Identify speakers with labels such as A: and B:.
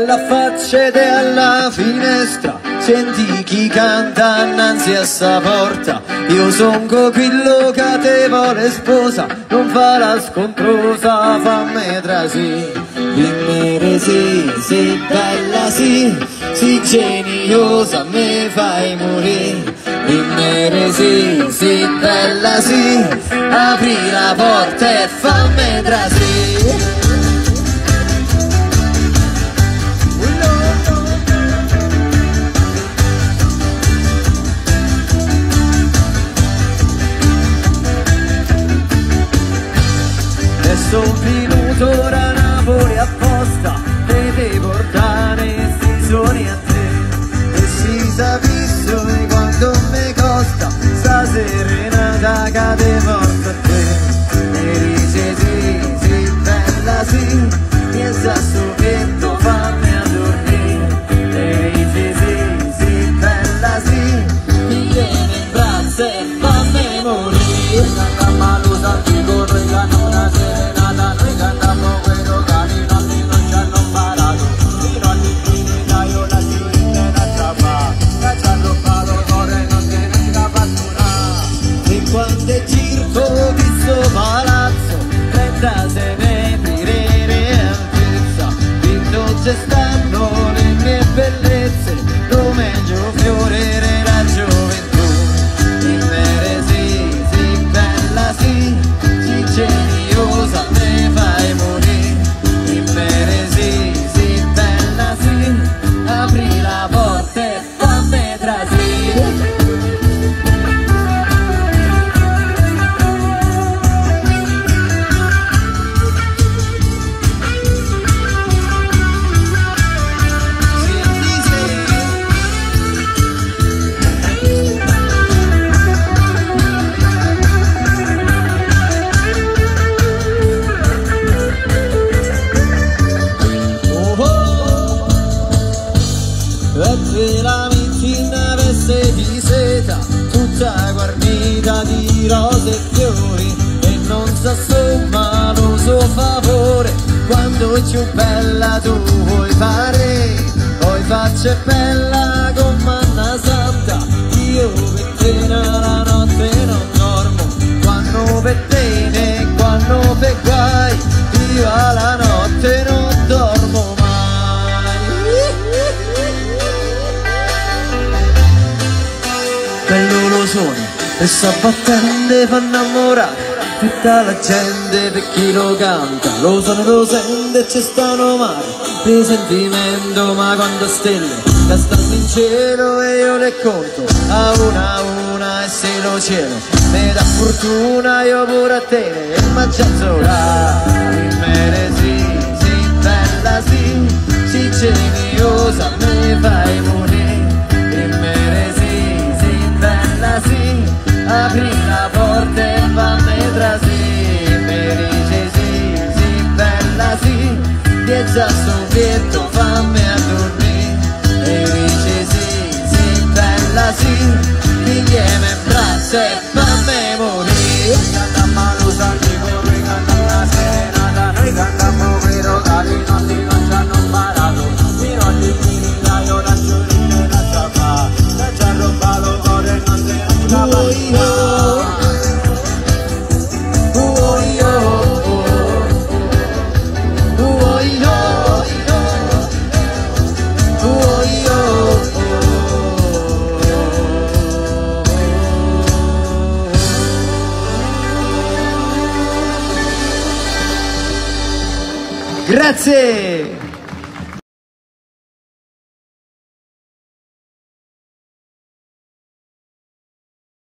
A: bella faccia ed è alla finestra, senti chi canta innanzi a sta porta. Io son quello che te vuole sposa, non fa la scontrosa, fammi trasì. Dimmi sì, sei bella sì, sei geniosa, mi fai morire. Dimmi sì, sei bella sì, apri la porta e fammi trasì. Sono venuto ora a Napoli apposta e devo portare sti suoni a te. E si sapesse quanto mi costa sta serenata che te porto a te. E dice sì, sì, bella sì, pensa a sto petto, fammi a dormire. E dice sì, sì, bella sì, mi viene in braccio e fammi morire. La malusa ti corre che non la sera. Noi cantiamo quello che i nonni non ci hanno imparato, fino all'infinita io la giurina la trappa, che ci hanno rubato cuore non te ne scappatura. E quando è circo questo palazzo, 36 metri di altezza, dentro ci stanno le mie bellezze, lo meglio fiore della gioventù. E mere sì, sì, bella sì, sì geniosa, me fai morire. Dimmi sì, sì, bella sì, apri la porta e fammi trasire. E la vicina veste di seta, tutta guarnita di rose e fiori, e non s'assomma lo suo favore, quando è più bella tu vuoi fare, poi faccia bella con manna santa, io per te la notte non dormo, quando per te né quando per guai, io alla notte non dormo mai. Bello lo suono e sta battendo fa innamorare tutta la gente per chi lo canta, lo suono lo sente e ci stanno male di sentimento, ma quando stelle che stanno in cielo e io le conto a una e se lo cielo mi dà fortuna io pure a te e mangiazzola. Dimmi sì, sì, bella sì, sì geniosa, mi fai morire. Dimmi sì, bella sì, apri la porta e fammi trasì. Mi dice sì, sì, bella sì, piazza sto pietto, fammi a dormire. E dice sì, sì, bella sì, mi viene in braccio e fammi morire. Cantammo lo santico, noi cantammo la serenata, noi cantammo quello che i nonni non ci hanno imparato, fino all'infinita io la giurina e la trappa, che ci ha rubato cuore non te ne scappatura. Grazie!